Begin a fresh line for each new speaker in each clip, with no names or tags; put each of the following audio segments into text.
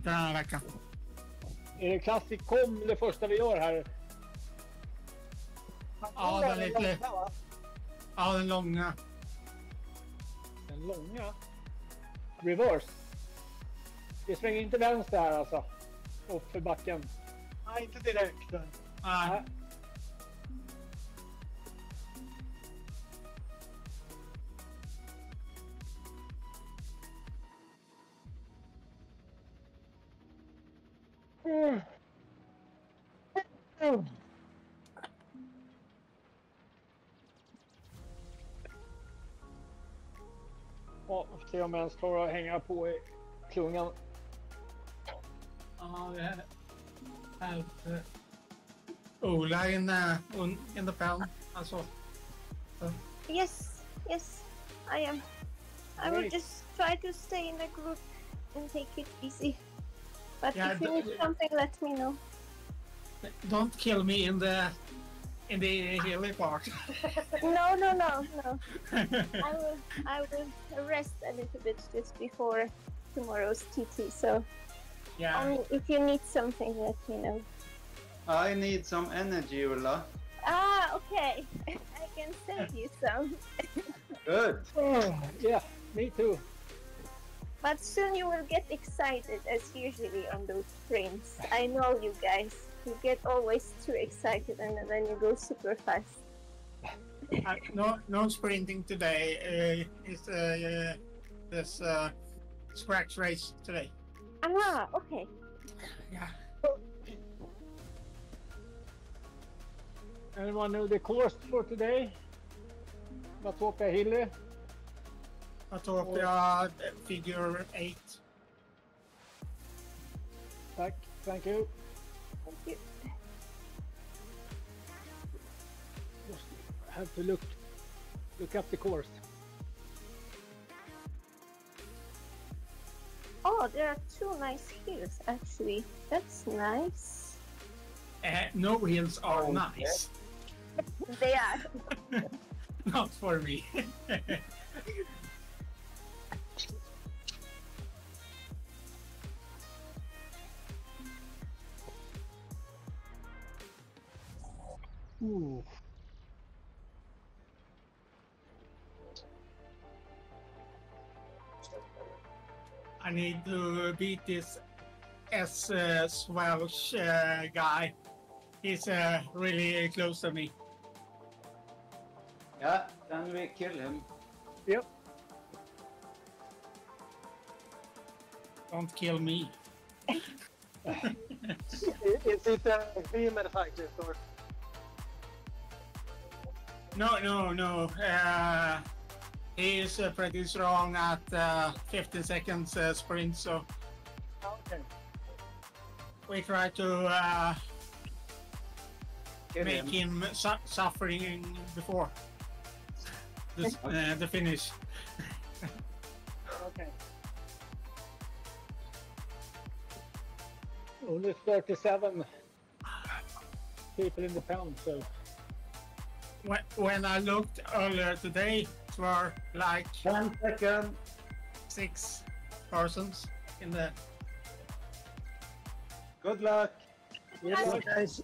inte den här veckan.
Är det Classic Com det första vi gör här?
Ja, den är lite... Ja, den långa.
Den långa? Reverse. Vi svänger inte vänster här alltså. Upp för backen.
Nej, inte direkt.
Nej.
Ja, får se om jag ens klarar att hänga på i klungan.
Ja, det är... Ola in the pound. Alltså.
Yes, I am. I will just try to stay in the group and take it easy. But
Yeah,
if you need something, let me know.
Don't kill me in the hilly part.
No. I will rest a little bit just before tomorrow's TT. So,
Yeah.
if you need something, let me know.
I need some energy, Ulla.
Ah, okay. I can send you some.
Good.
Oh, yeah, me too.
But soon you will get excited as usually on those frames. I know you guys. You get always too excited and then you go super fast.
No sprinting today. It's this scratch race today.
Ah, okay.
Yeah.
Anyone know the course for today? Matopia Hilly?
Matopia figure 8.
Thank you.
Thank you.
Just have to look up the course.
Oh, there are two nice hills actually. That's nice.
No hills are nice.
They are.
Not for me.
Ooh.
I need to beat this Swelsh guy. He's really close to me.
Yeah, then we kill him.
Yep.
Don't kill me.
Is it a female cyclist or?
No. He is pretty strong at 15 seconds sprint, so
Okay.
we try to
Kill
make him suffering before the finish.
Okay.
Only 37 people in the pound, so
When I looked earlier today, it were like
1 second.
6 persons in the...
Good luck.
good luck, guys.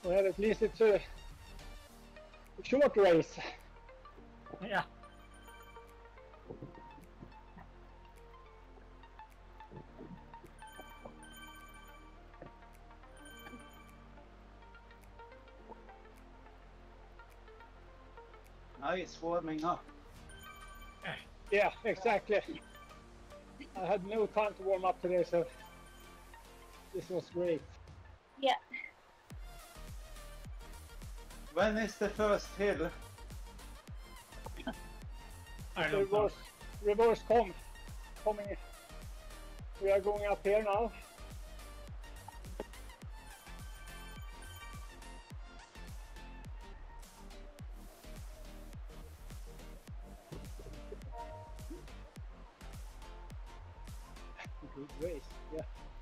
Well, at least it's a short race.
Yeah.
Now it's warming up.
Yeah, exactly. I had no time to warm up today, so this was great.
Yeah.
When is the first hill?
I don't know.
Reverse coming. We are going up here now. Good race, yeah.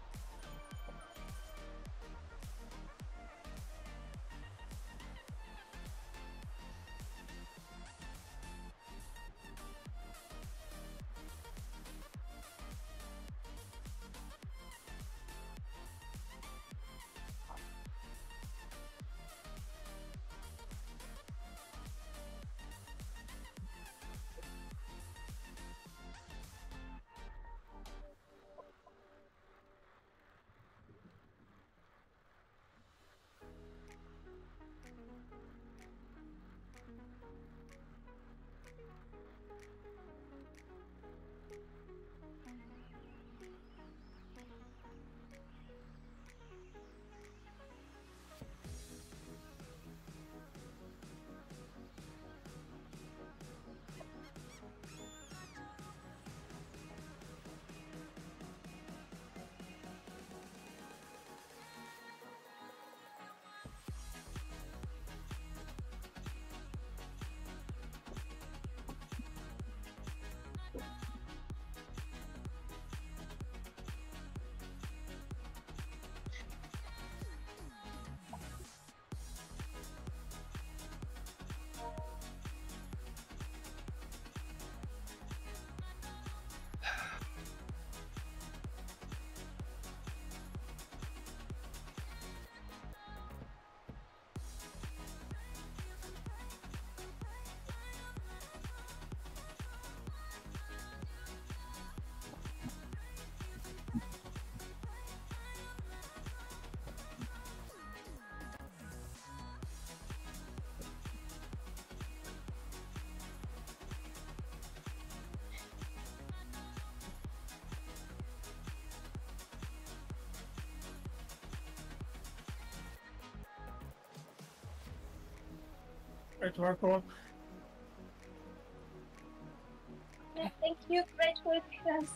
Great work, all.
Yeah, thank you. Great work, guys.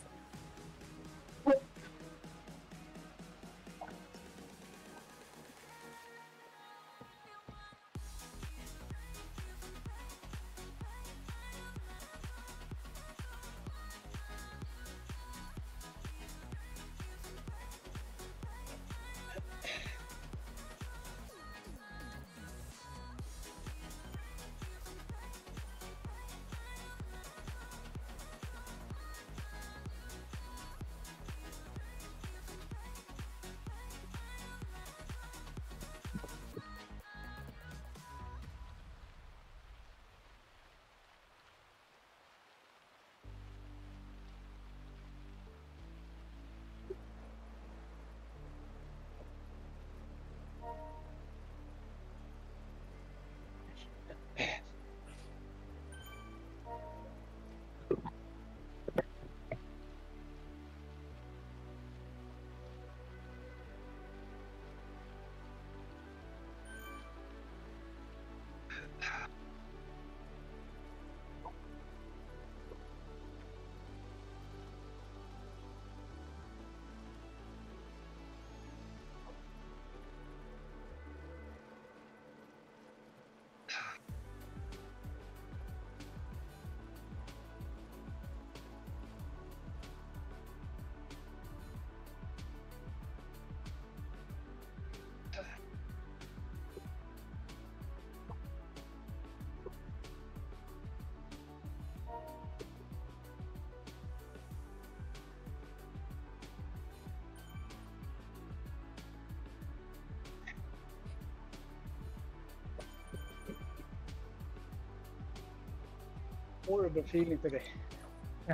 horrible feeling today.
Yeah.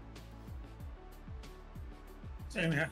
Same here.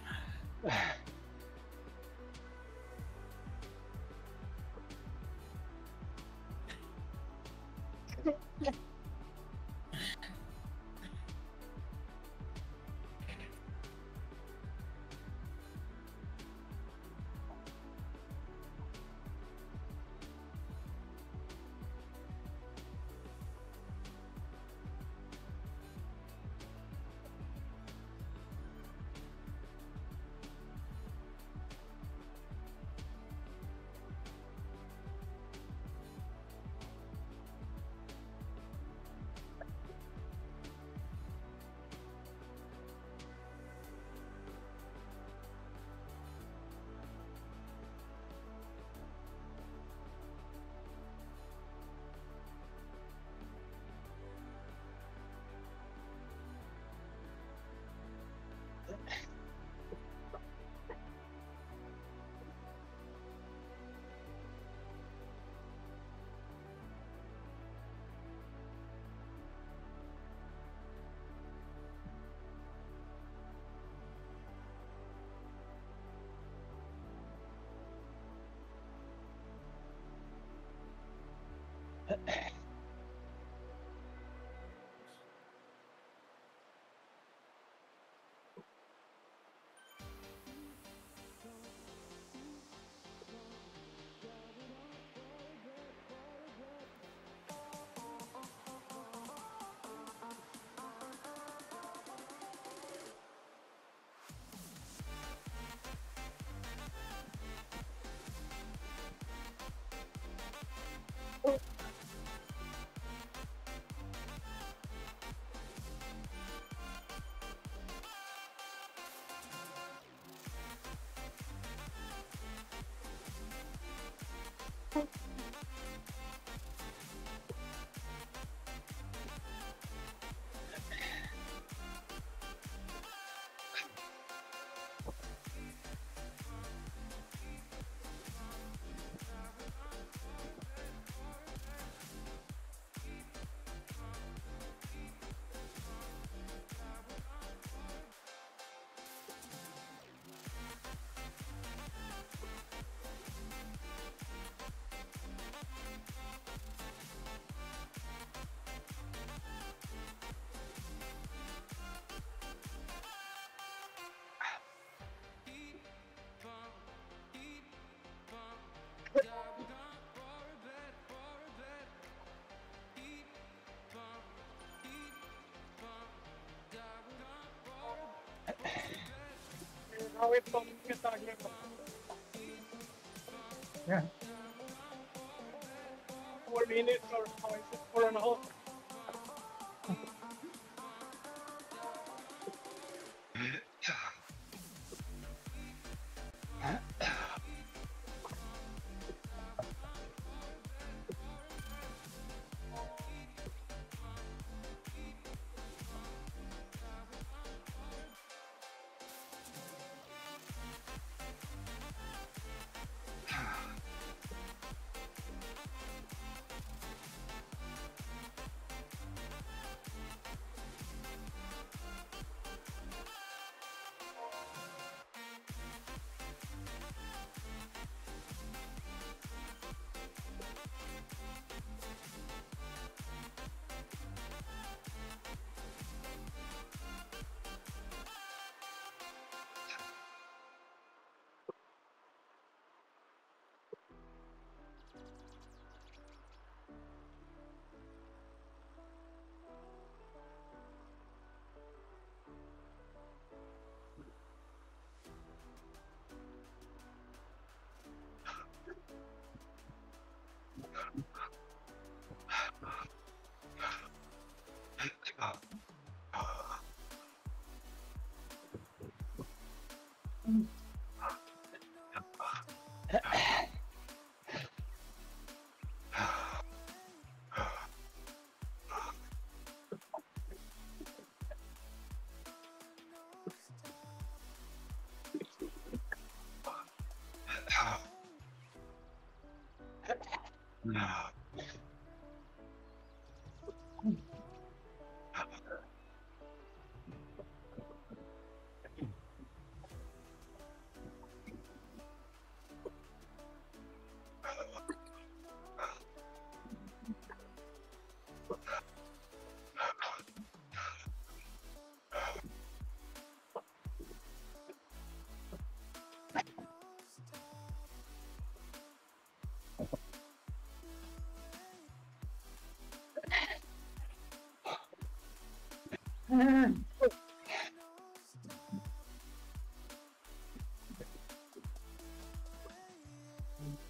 Now it's on Kentucky.
Yeah.
4 minutes or how is it? 4.5.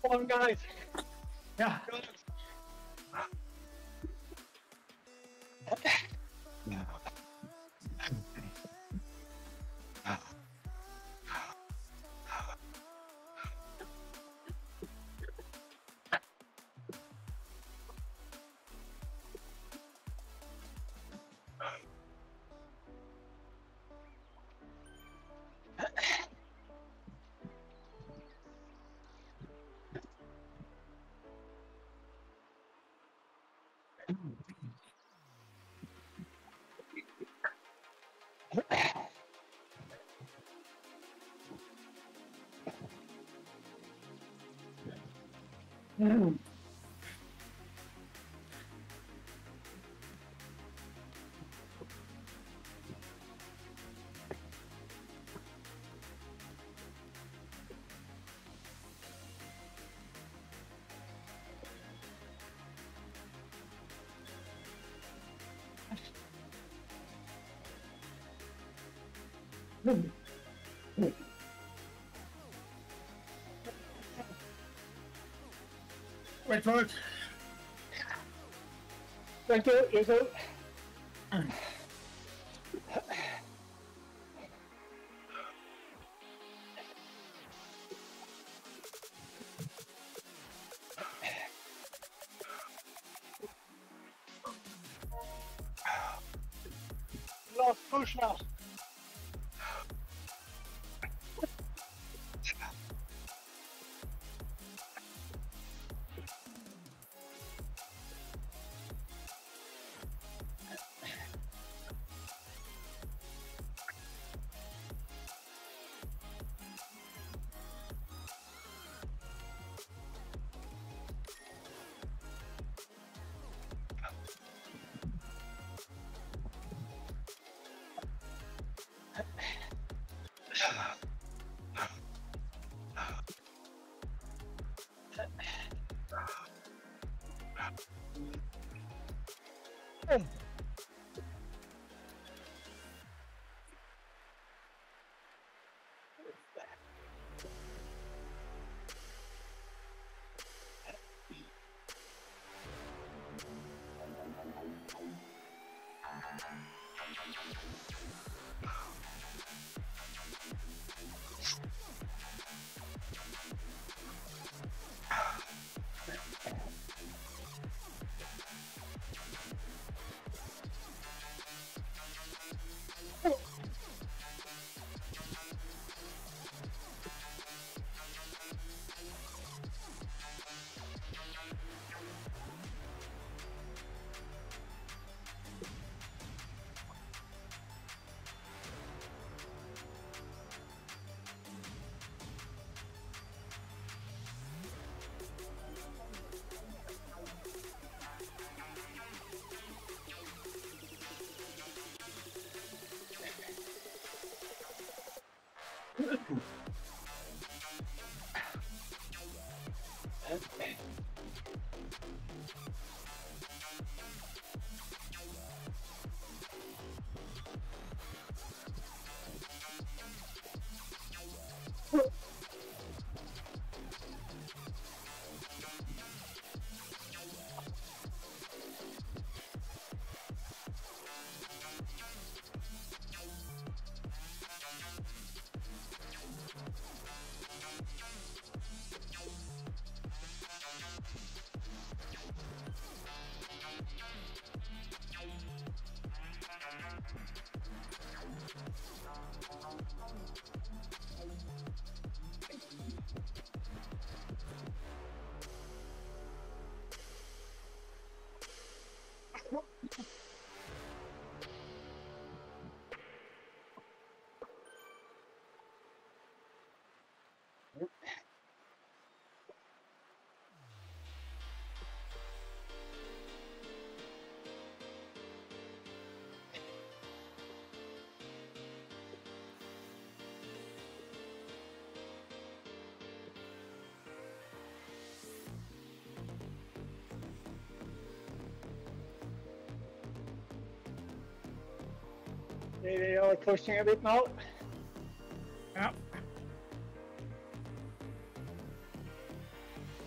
on, guys.
Yeah. Wait for it.
Thank you. You too.
Last push now.
They are pushing a bit now.
Yeah.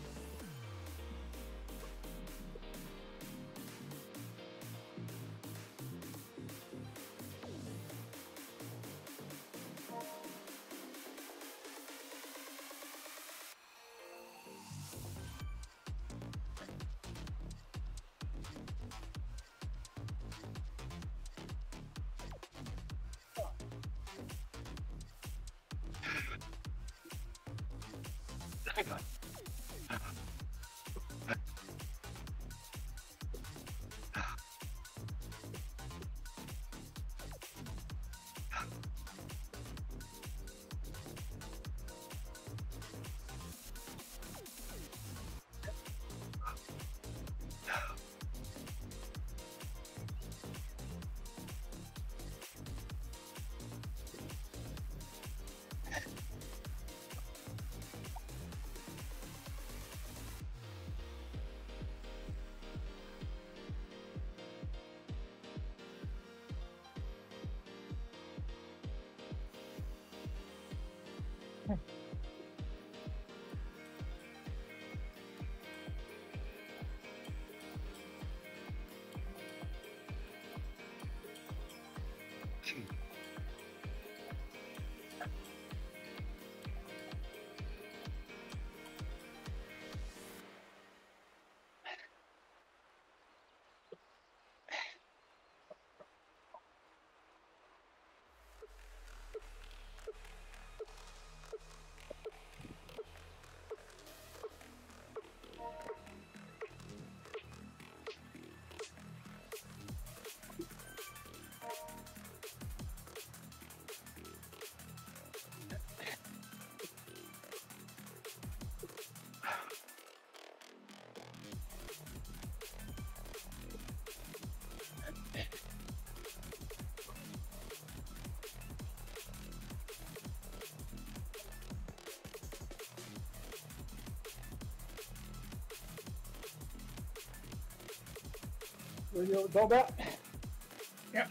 Will you go back?
Yep.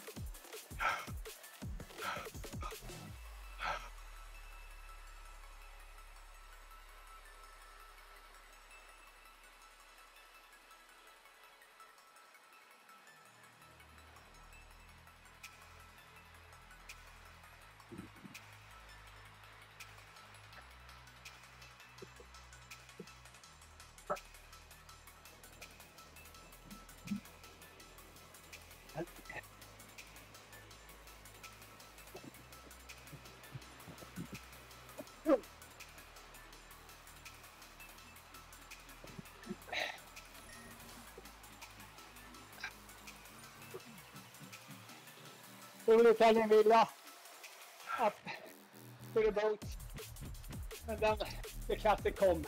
Storytelling villa up to the boat, and then the classic comb.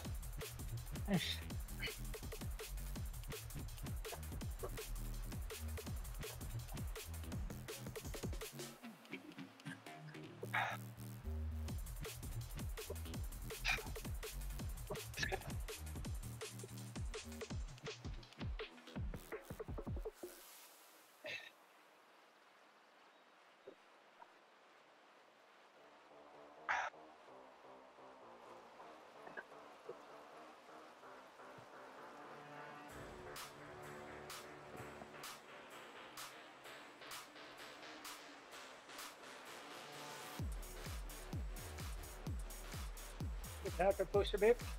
Just have to push a bit.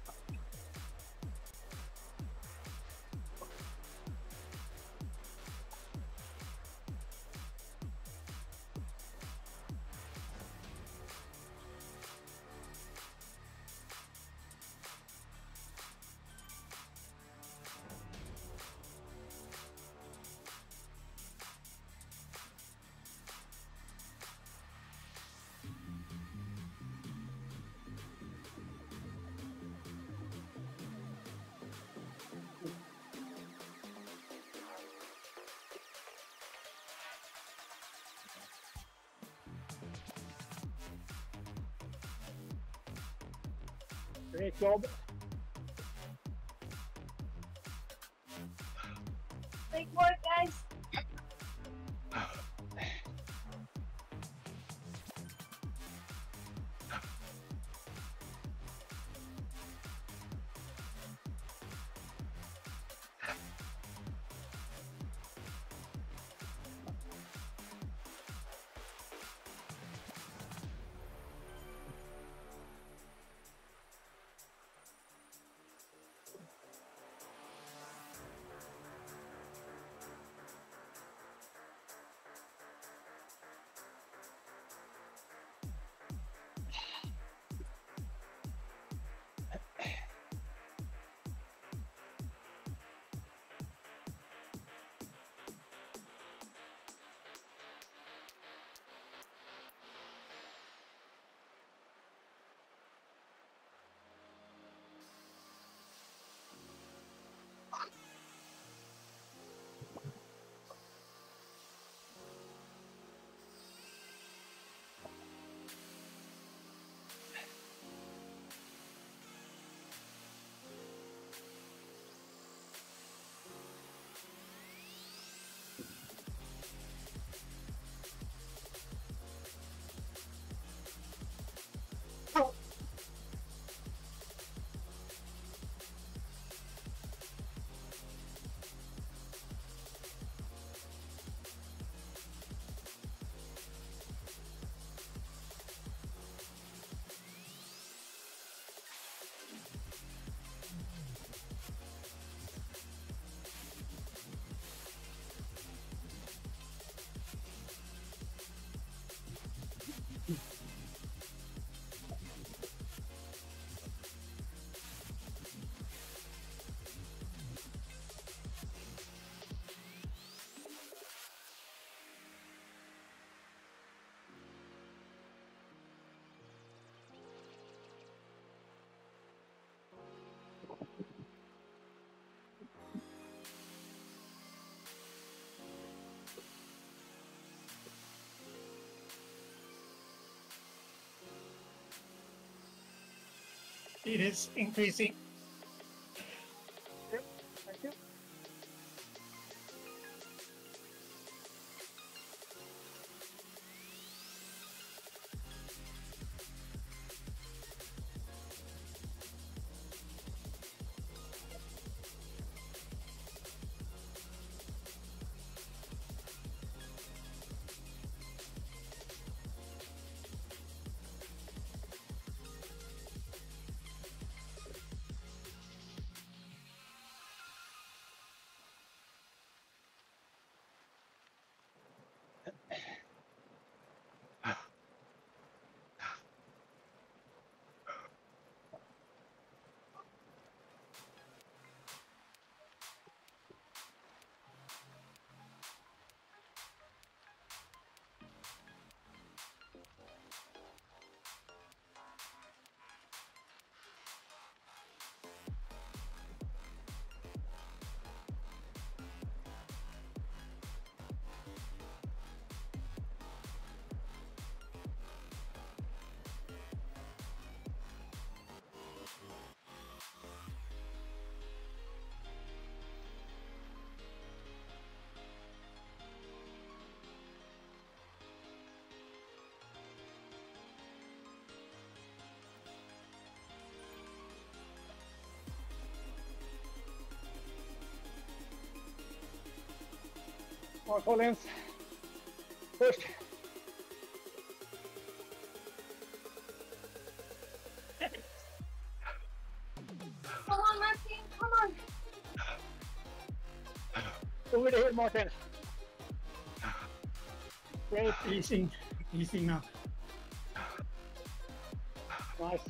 Great job.
Great work, guys.
Speed is increasing.
Yep, thank you. More Collins. Push.
Come on, Martin, come on.
Over the hill, Martin. Great.
Easing now.
Nice.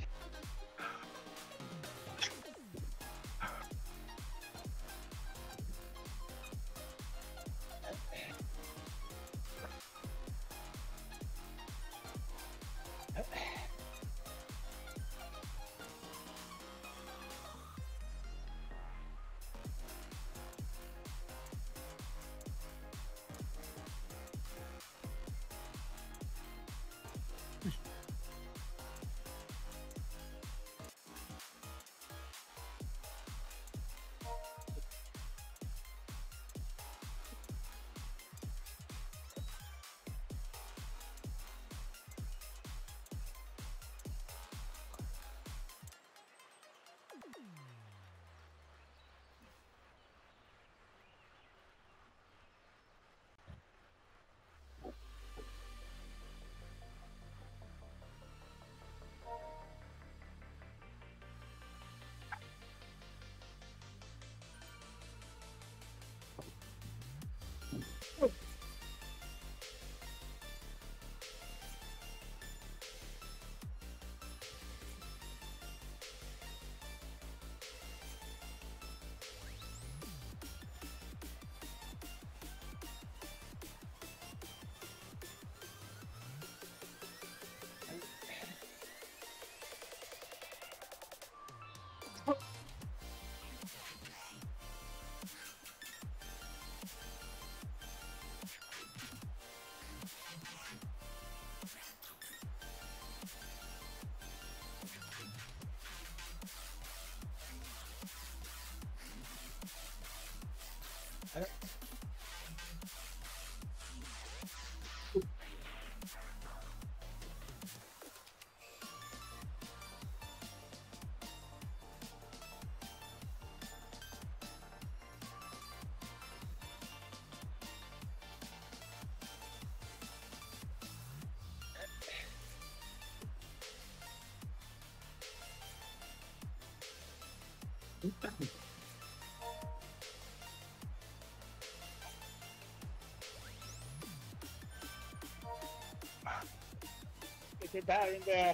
Is it there in the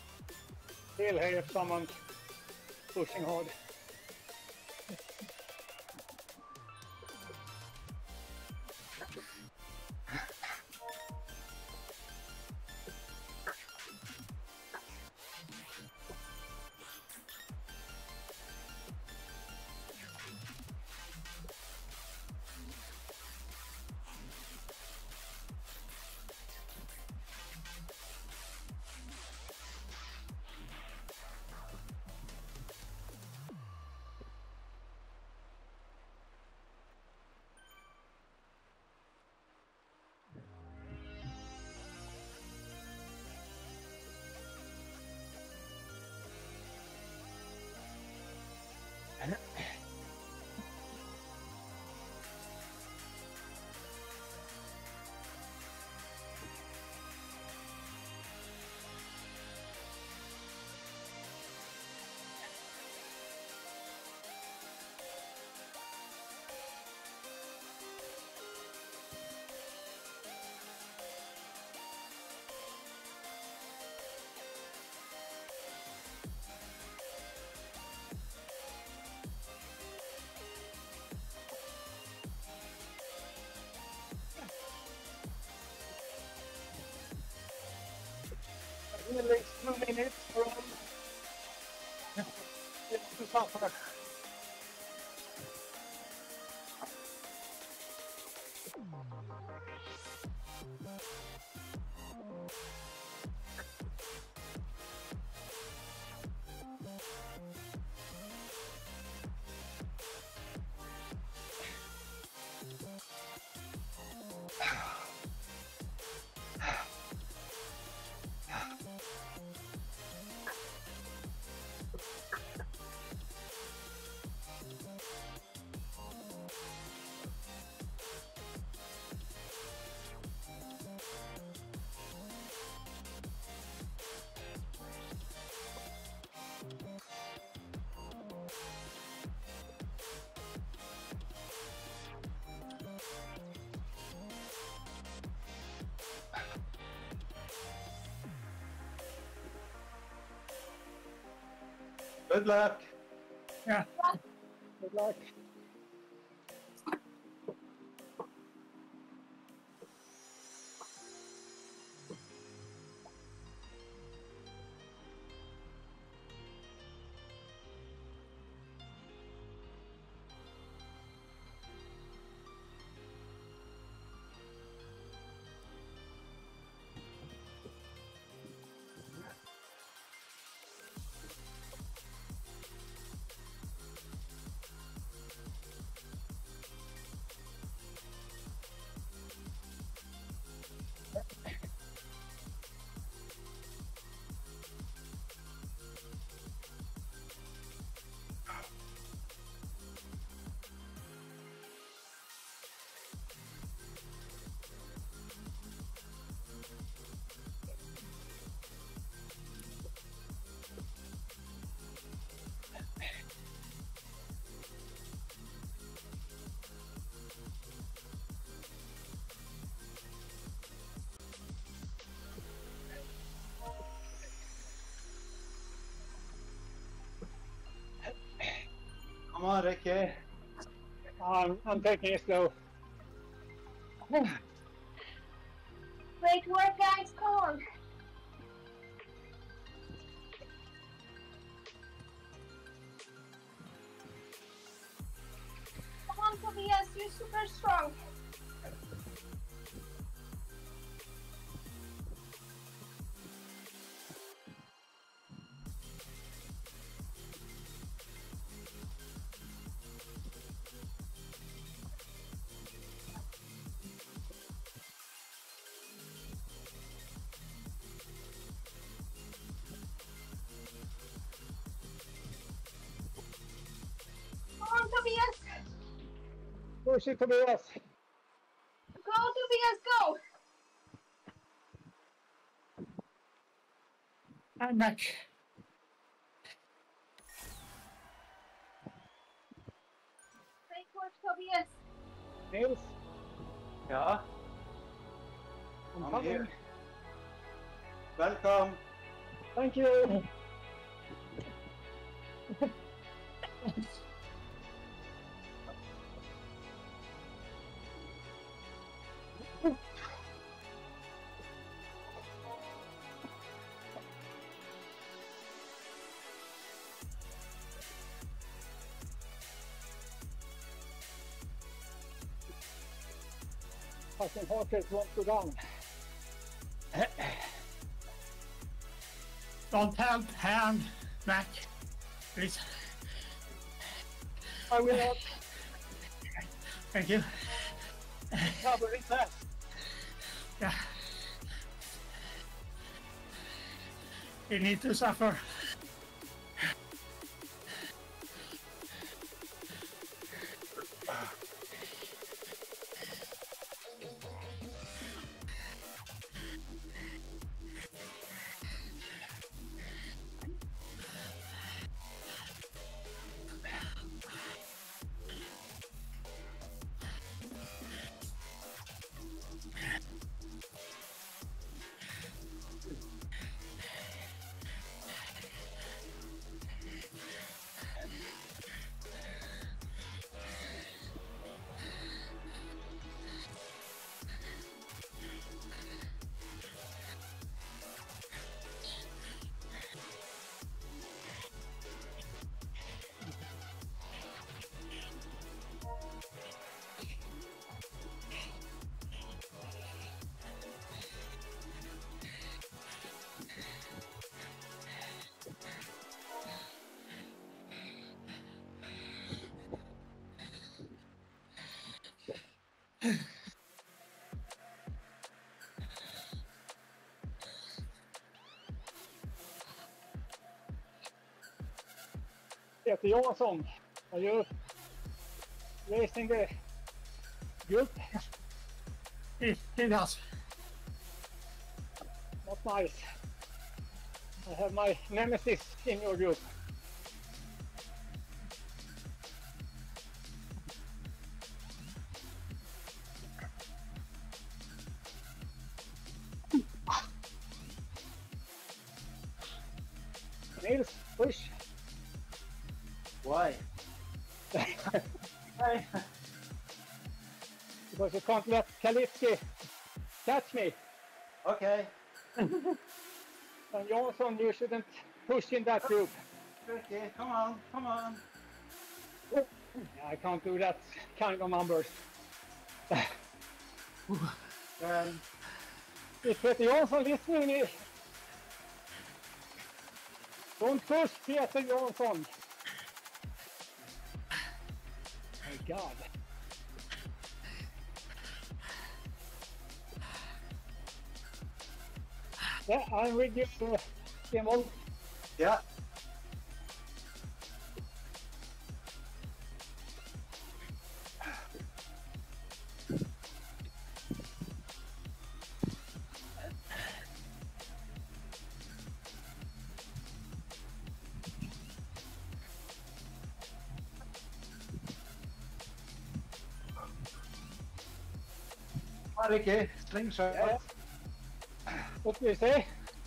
hill here if someone's pushing hard?
Good luck.
Yeah.
Good luck.
Come on, Ricky.
I'm taking it slow.
Great work, guys. Come on. Come on, Tobias. You're super strong. Come on, Tobias.
Push it, Tobias.
Go, Tobias, go.
I'm back.
Great work, Tobias.
Nils,
Yeah,
I'm
I'm
coming.
here. Welcome.
Thank you. Fucking heart rate won't go down.
Don't help hand, Mac. Please.
I will not
Thank you.
cover it fast.
Yeah. You need to suffer.
Peter Johansson, are you racing the group?
He does.
Not nice. I have my nemesis in your group. Nils, push.
Hey.
Because you can't let Kalitsky catch me.
Okay.
And Johnson, you shouldn't push in that group.
Okay, come on, come on.
I can't do that kind of numbers. If Peter Johnson listening, don't push Peter Johnson. My God. Yeah, I'm with you, Simon.
Yeah. Ricky, slingshot.
Yeah. What do you say?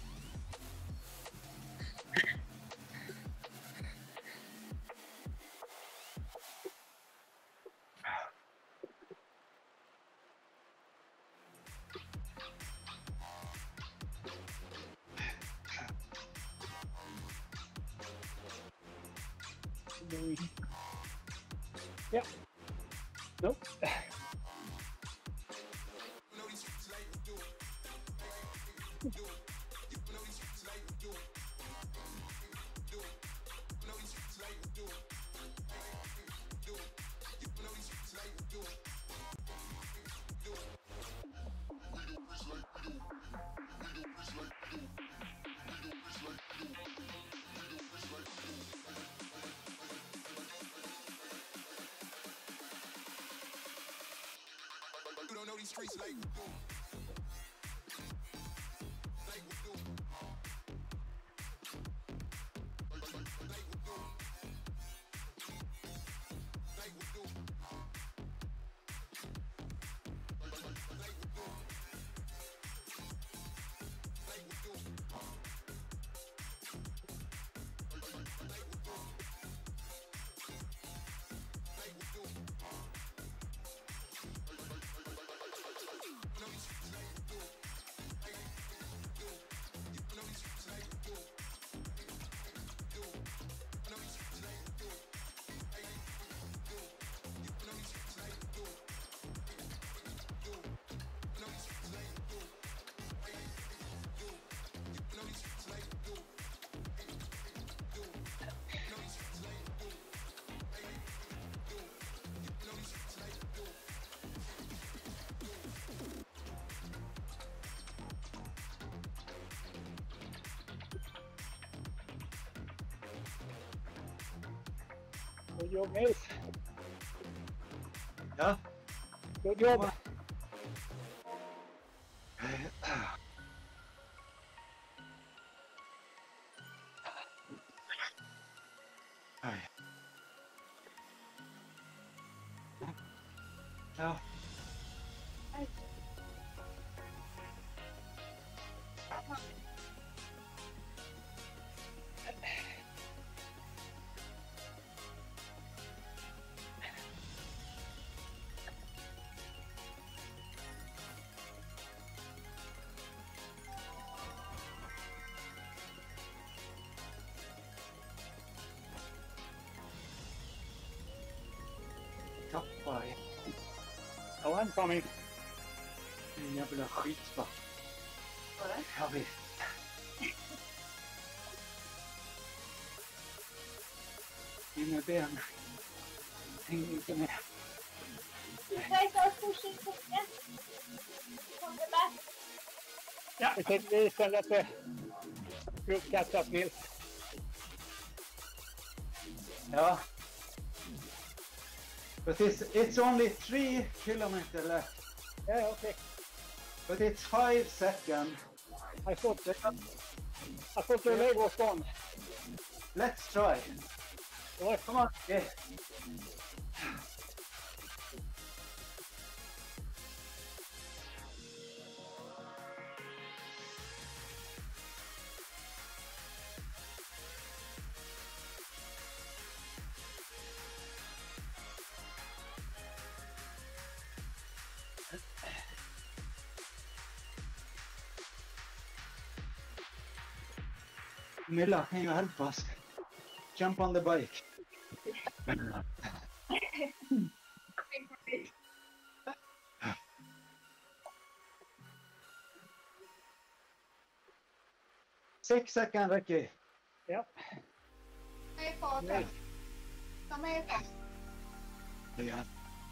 Yeah. Nope.
You don't know these streets like we do. Like we do. Like we do. Like we do. Like we do. Like we do. Like we do. Like we do.
Good job, Nils.
Yeah.
Good job.
Ja. Tappar jag.
Oh, I'm coming.
En jävla skitsvart. Ja, visst. Mina ben hänger inte med.
You guys are pushing from the back.
Yeah, we take this and let the group catch up, Nils.
Ja. But it's only 3 kilometers left.
Yeah, okay.
But it's 5 seconds.
I thought your leg was gone.
Let's try.
What?
Come on. Yeah. Milla, can you help us? Jump on the bike. Six seconds, Ricky.
Yep.
Med farten. Ta med farten.
Yeah.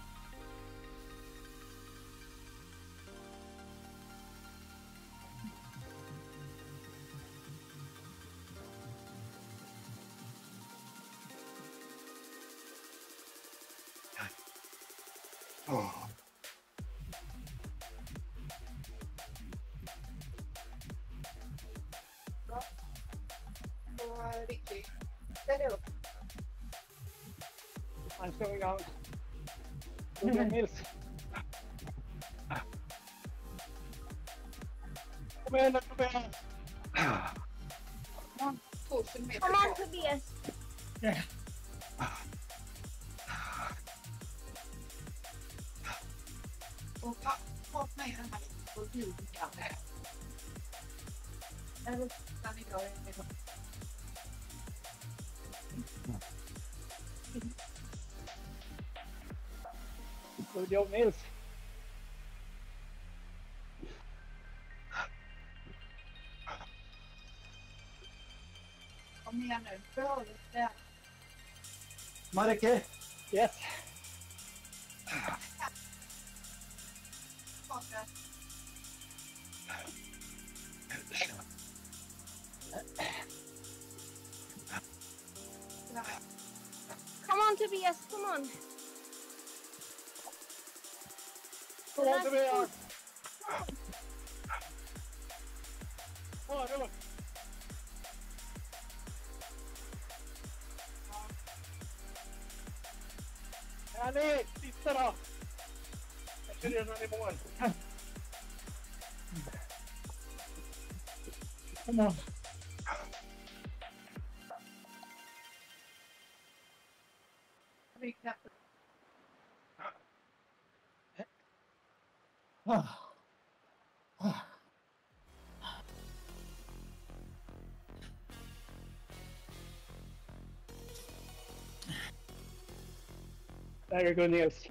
Oh.
Och Ricky. Ställ dig upp.
I'm going on. Good Nils. Kom igen nu, kom igen.
Någon 2 kilometer.
Come on, Tobias.
Yeah.
Och fått mig den här på ljudkan där. Eller stanna idag.
Good job Nils.
Kom igen nu. Bra, där.
Marike,
Yes.
Tillbaka.
Come on, Tobias. Come on.
Kom on Tobias. Ja, Janne, sista då. Jag kör redan i mål.
Come on. Ah. Ah.
Very good Nils.